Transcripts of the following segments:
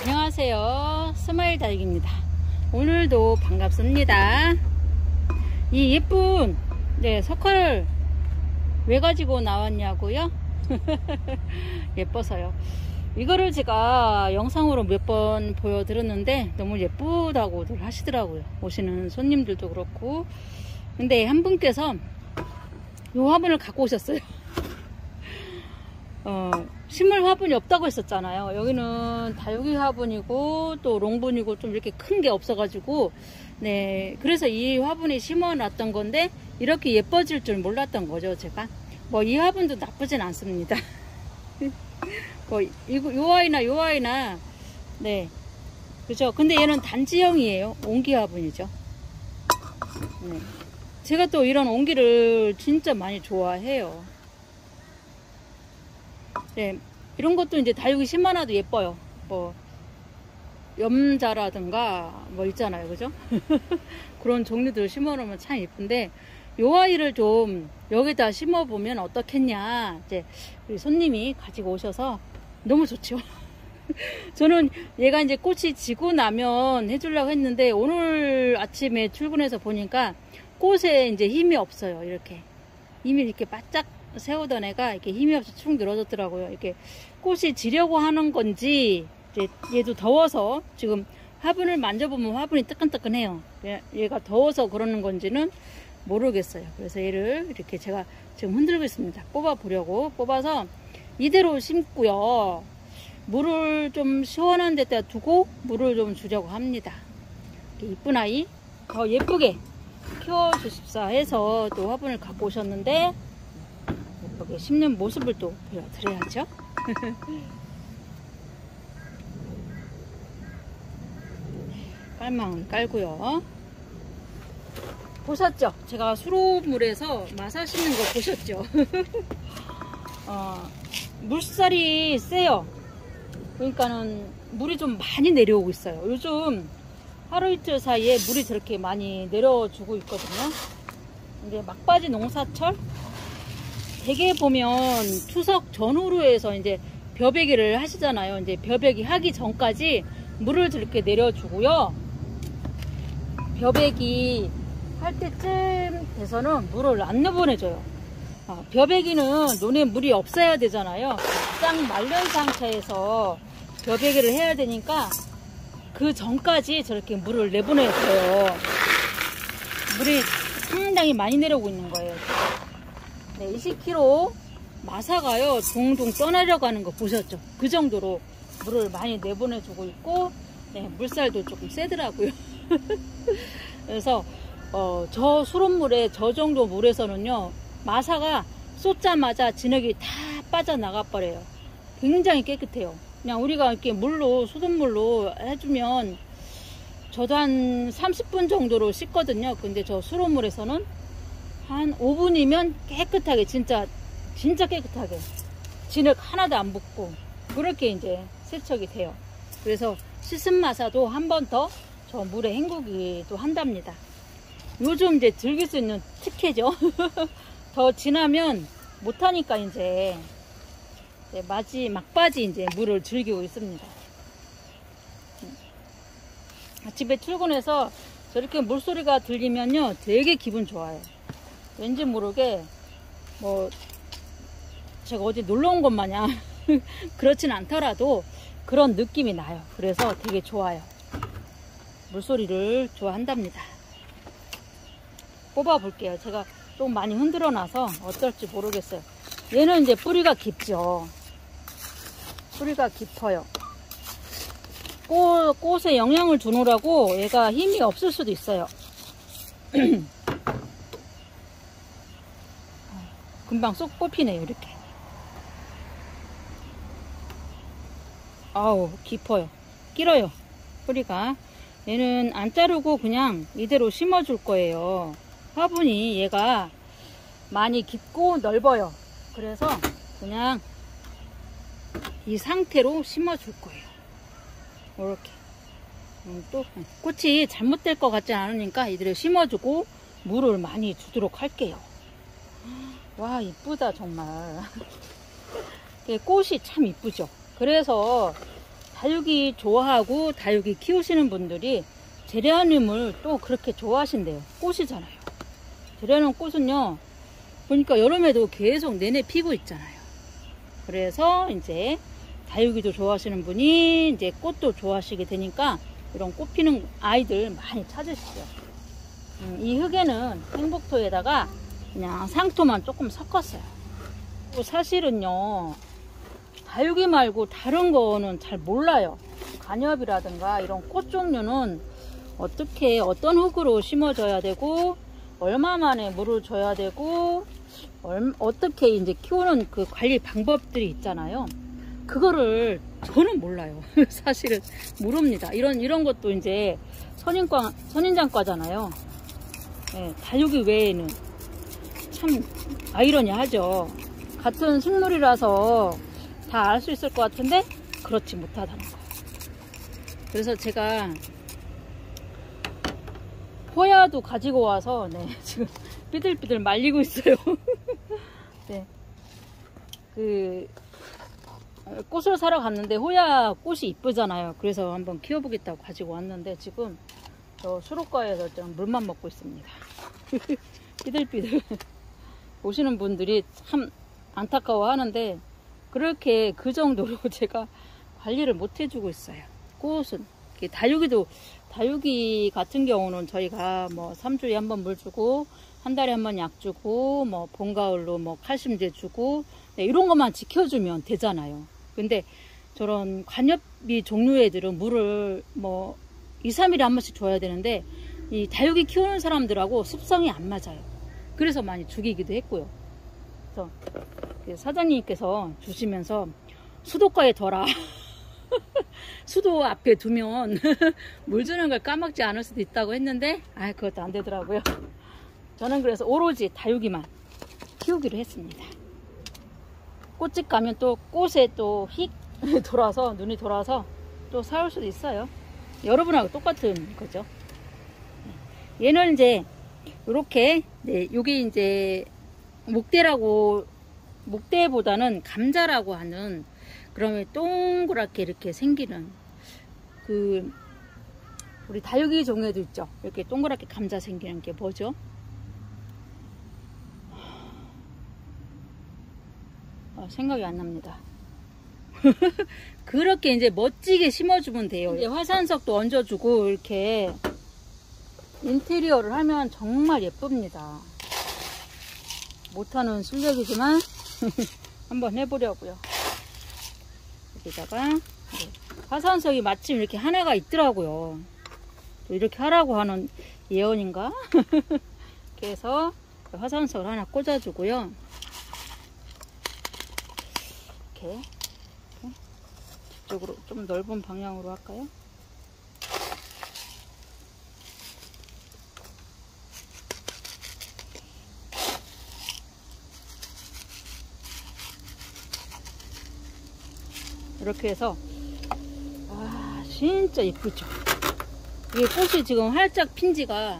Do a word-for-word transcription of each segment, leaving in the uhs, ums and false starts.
안녕하세요, 스마일 다육입니다. 오늘도 반갑습니다. 이 예쁜 네 석화를 왜 가지고 나왔냐고요? 예뻐서요. 이거를 제가 영상으로 몇 번 보여드렸는데 너무 예쁘다고들 하시더라고요. 오시는 손님들도 그렇고. 근데 한 분께서 요 화분을 갖고 오셨어요. 어, 식물 화분이 없다고 했었잖아요. 여기는 다육이 화분이고 또 롱분이고 좀 이렇게 큰 게 없어가지고, 네, 그래서 이 화분에 심어 놨던 건데 이렇게 예뻐질 줄 몰랐던 거죠. 제가 뭐 이 화분도 나쁘진 않습니다. 뭐 이거 요 아이나 요 아이나 네, 그죠. 근데 얘는 단지형이에요. 옹기 화분이죠. 네. 제가 또 이런 옹기를 진짜 많이 좋아해요. 네, 이런 것도 이제 다육이 심어놔도 예뻐요. 뭐 염자라든가 뭐 있잖아요, 그죠? 그런 종류들 심어놓으면 참 예쁜데, 요 아이를 좀 여기다 심어보면 어떻겠냐, 이제 우리 손님이 가지고 오셔서 너무 좋죠. 저는 얘가 이제 꽃이 지고 나면 해주려고 했는데 오늘 아침에 출근해서 보니까 꽃에 이제 힘이 없어요. 이렇게 힘이 이렇게 바짝 세우던 애가 이렇게 힘이 없이 축 늘어졌더라고요. 이렇게 꽃이 지려고 하는 건지, 이제 얘도 더워서 지금 화분을 만져보면 화분이 뜨끈뜨끈해요. 얘가 더워서 그러는 건지는 모르겠어요. 그래서 얘를 이렇게 제가 지금 흔들고 있습니다. 뽑아 보려고. 뽑아서 이대로 심고요. 물을 좀 시원한 데다 두고 물을 좀 주려고 합니다. 이렇게 이쁜 아이 더 예쁘게 키워주십사 해서 또 화분을 갖고 오셨는데, 예쁘게 심는 모습을 또 보여드려야죠. 깔망을 깔고요. 보셨죠? 제가 수로물에서 마사 심는 거 보셨죠? 어, 물살이 세요. 그러니까는 물이 좀 많이 내려오고 있어요. 요즘 하루 이틀 사이에 물이 저렇게 많이 내려주고 있거든요. 근데 막바지 농사철 대개 보면 추석 전후로 해서 이제 벼베기를 하시잖아요. 이제 벼베기 하기 전까지 물을 저렇게 내려주고요. 벼베기 할 때쯤 돼서는 물을 안 내보내줘요. 어, 벼베기는 논에 물이 없어야 되잖아요. 딱 말른 상태에서 벼베기를 해야 되니까 그 전까지 저렇게 물을 내보내줘요. 물이 상당히 많이 내려오고 있는 거예요. 네, 이십 킬로그램 마사가요 둥둥 떠내려가는 거 보셨죠? 그 정도로 물을 많이 내보내주고 있고, 네, 물살도 조금 세더라고요. 그래서 어, 저 수돗물에 저 정도 물에서는요 마사가 쏟자마자 진흙이 다 빠져나가 버려요. 굉장히 깨끗해요. 그냥 우리가 이렇게 물로 수돗물로 해주면 저도 한 삼십 분 정도로 씻거든요. 근데 저 수돗물에서는 한 오 분이면 깨끗하게, 진짜 진짜 깨끗하게 진흙 하나도 안 붙고 그렇게 이제 세척이 돼요. 그래서 씻은 마사도 한 번 더 저 물에 헹구기도 한답니다. 요즘 이제 즐길 수 있는 특혜죠. 더 지나면 못하니까 이제 마지 막바지 이제 물을 즐기고 있습니다. 집에 출근해서 저렇게 물소리가 들리면요 되게 기분 좋아요. 왠지 모르게 뭐 제가 어디 놀러 온 것 마냥 그렇진 않더라도 그런 느낌이 나요. 그래서 되게 좋아요. 물소리를 좋아한답니다. 뽑아 볼게요. 제가 좀 많이 흔들어 놔서 어떨지 모르겠어요. 얘는 이제 뿌리가 깊죠. 뿌리가 깊어요. 꽃, 꽃에 영양을 주느라고 얘가 힘이 없을 수도 있어요. 금방 쏙 뽑히네요. 이렇게. 아우 깊어요. 길어요. 뿌리가. 얘는 안 자르고 그냥 이대로 심어 줄 거예요. 화분이 얘가 많이 깊고 넓어요. 그래서 그냥 이 상태로 심어 줄 거예요. 이렇게. 음, 또 꽃이 잘못될 것 같지 않으니까 이대로 심어주고 물을 많이 주도록 할게요. 와, 이쁘다 정말. 꽃이 참 이쁘죠. 그래서 다육이 좋아하고 다육이 키우시는 분들이 제라늄을 또 그렇게 좋아하신대요. 꽃이잖아요. 제라늄 꽃은요, 보니까 여름에도 계속 내내 피고 있잖아요. 그래서 이제 다육이도 좋아하시는 분이 이제 꽃도 좋아하시게 되니까 이런 꽃 피는 아이들 많이 찾으시죠. 음, 이 흙에는 행복토에다가 그냥 상토만 조금 섞었어요. 사실은요, 다육이 말고 다른 거는 잘 몰라요. 관엽이라든가 이런 꽃 종류는 어떻게 어떤 흙으로 심어줘야 되고 얼마 만에 물을 줘야 되고 얼, 어떻게 이제 키우는 그 관리 방법들이 있잖아요. 그거를 저는 몰라요. 사실은 모릅니다. 이런 이런 것도 이제 선인과 선인장과잖아요. 네, 다육이 외에는 참 아이러니하죠. 같은 식물이라서 다 알 수 있을 것 같은데 그렇지 못하다는 거. 그래서 제가 호야도 가지고 와서 네, 지금 삐들삐들 말리고 있어요. 네, 그 꽃을 사러 갔는데 호야 꽃이 이쁘잖아요. 그래서 한번 키워보겠다고 가지고 왔는데 지금 저 수록과에서 좀 물만 먹고 있습니다. 삐들삐들. 보시는 분들이 참 안타까워 하는데 그렇게 그 정도로 제가 관리를 못 해주고 있어요. 꽃은 다육이도 다육이 같은 경우는 저희가 뭐 삼 주에 한 번 물 주고 한 달에 한 번 약 주고 뭐 봄 가을로 뭐 칼슘제 주고 네, 이런 것만 지켜주면 되잖아요. 근데 저런 관엽이 종류 애들은 물을 뭐 이, 삼 일에 한 번씩 줘야 되는데 이 다육이 키우는 사람들하고 습성이 안 맞아요. 그래서 많이 죽이기도 했고요. 그래서 사장님께서 주시면서 수도가에 둬라. 수도 앞에 두면 물 주는 걸 까먹지 않을 수도 있다고 했는데 아 그것도 안 되더라고요. 저는 그래서 오로지 다육이만 키우기로 했습니다. 꽃집 가면 또 꽃에 또 휙 돌아서 눈이 돌아서 또 사올 수도 있어요. 여러분하고 똑같은 거죠. 얘는 이제 이렇게 네, 요게 이제 목대라고 목대보다는 감자라고 하는 그러면 동그랗게 이렇게 생기는 그 우리 다육이 종에도 있죠. 이렇게 동그랗게 감자 생기는 게 뭐죠? 어, 생각이 안 납니다. 그렇게 이제 멋지게 심어주면 돼요. 이제 화산석도 얹어주고 이렇게 인테리어를 하면 정말 예쁩니다. 못하는 실력이지만 한번 해보려고요. 여기다가 화산석이 마침 이렇게 하나가 있더라고요. 또 이렇게 하라고 하는 예언인가? 이렇게 해서 화산석을 하나 꽂아주고요. 이렇게, 이렇게 뒤쪽으로 좀 넓은 방향으로 할까요? 이렇게 해서 와 진짜 예쁘죠. 이게 꽃이 지금 활짝 핀 지가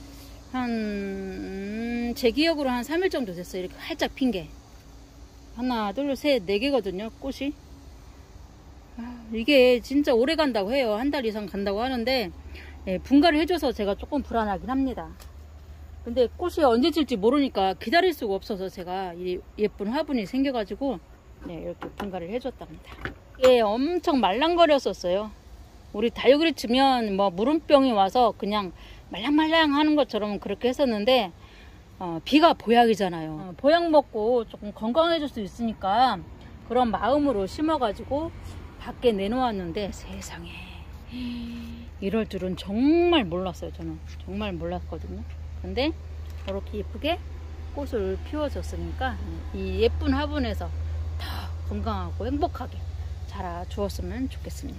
한 제 기억으로 한 삼 일 정도 됐어요. 이렇게 활짝 핀 게 하나 둘 셋 네 개거든요. 꽃이 아, 이게 진짜 오래 간다고 해요. 한 달 이상 간다고 하는데 예, 분갈이 해줘서 제가 조금 불안하긴 합니다. 근데 꽃이 언제 질지 모르니까 기다릴 수가 없어서 제가 이 예쁜 화분이 생겨가지고 네, 이렇게 분갈이를 해줬답니다. 예, 엄청 말랑거렸었어요. 우리 다육이를 치면 뭐 무름병이 와서 그냥 말랑말랑 하는 것처럼 그렇게 했었는데 어, 비가 보약이잖아요. 어, 보약 먹고 조금 건강해질 수 있으니까 그런 마음으로 심어가지고 밖에 내놓았는데 세상에 이럴 줄은 정말 몰랐어요. 저는 정말 몰랐거든요. 근데 이렇게 예쁘게 꽃을 피워줬으니까 이 예쁜 화분에서 더 건강하고 행복하게 자라 주었으면 좋겠습니다.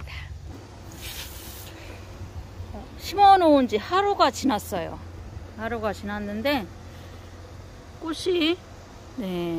심어 놓은 지 하루가 지났어요. 하루가 지났는데 꽃이 네,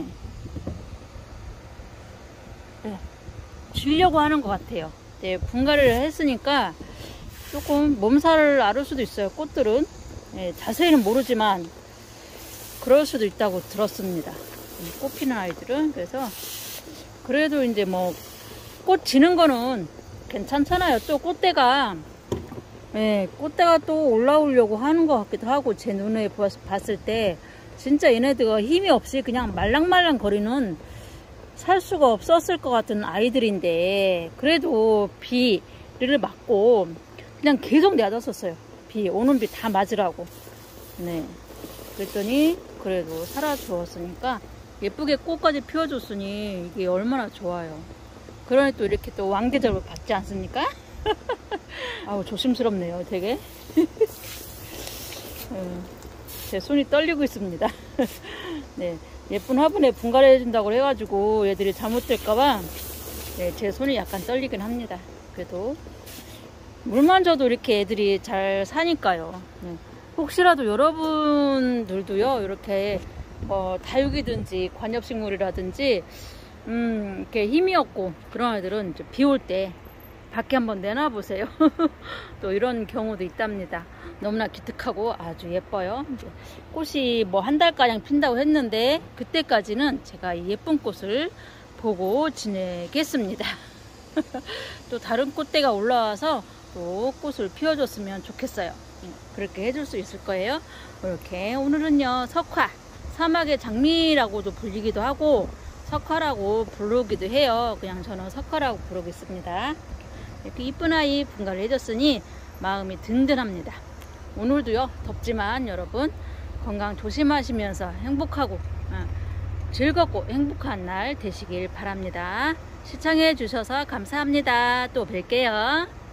네 지려고 하는 것 같아요. 네, 분갈이를 했으니까 조금 몸살을 앓을 수도 있어요. 꽃들은 네, 자세히는 모르지만 그럴 수도 있다고 들었습니다. 꽃 피는 아이들은. 그래서 그래도 이제 뭐 꽃 지는 거는 괜찮잖아요. 또 꽃대가 예, 꽃대가 또 올라오려고 하는 것 같기도 하고, 제 눈에 봤을 때 진짜 얘네들가 힘이 없이 그냥 말랑말랑 거리는, 살 수가 없었을 것 같은 아이들인데, 그래도 비를 맞고 그냥 계속 놔뒀었어요. 비 오는 비 다 맞으라고. 네, 그랬더니 그래도 살아주었으니까, 예쁘게 꽃까지 피워줬으니 이게 얼마나 좋아요. 그러니 또 이렇게 또 왕대접을 받지 않습니까? 아우, 조심스럽네요, 되게. 음, 제 손이 떨리고 있습니다. 네, 예쁜 화분에 분갈이 해준다고 해가지고 얘들이 잘못될까봐, 네, 제 손이 약간 떨리긴 합니다. 그래도 물만 줘도 이렇게 애들이 잘 사니까요. 네. 혹시라도 여러분들도요, 이렇게 뭐 다육이든지 관엽식물이라든지 음, 이렇게 힘이 없고 그런 애들은 비 올 때 밖에 한번 내놔 보세요. 또 이런 경우도 있답니다. 너무나 기특하고 아주 예뻐요. 이제 꽃이 뭐 한 달가량 핀다고 했는데, 그때까지는 제가 이 예쁜 꽃을 보고 지내겠습니다. 또 다른 꽃대가 올라와서 또 꽃을 피워줬으면 좋겠어요. 그렇게 해줄 수 있을 거예요. 이렇게 오늘은요, 석화, 사막의 장미라고도 불리기도 하고 석화라고 부르기도 해요. 그냥 저는 석화라고 부르겠습니다. 이렇게 이쁜 아이 분갈이 해줬으니 마음이 든든합니다. 오늘도요, 덥지만 여러분 건강 조심하시면서 행복하고 즐겁고 행복한 날 되시길 바랍니다. 시청해 주셔서 감사합니다. 또 뵐게요.